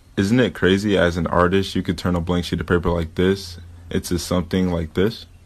Isn't it crazy as an artist you could turn a blank sheet of paper like this into something like this?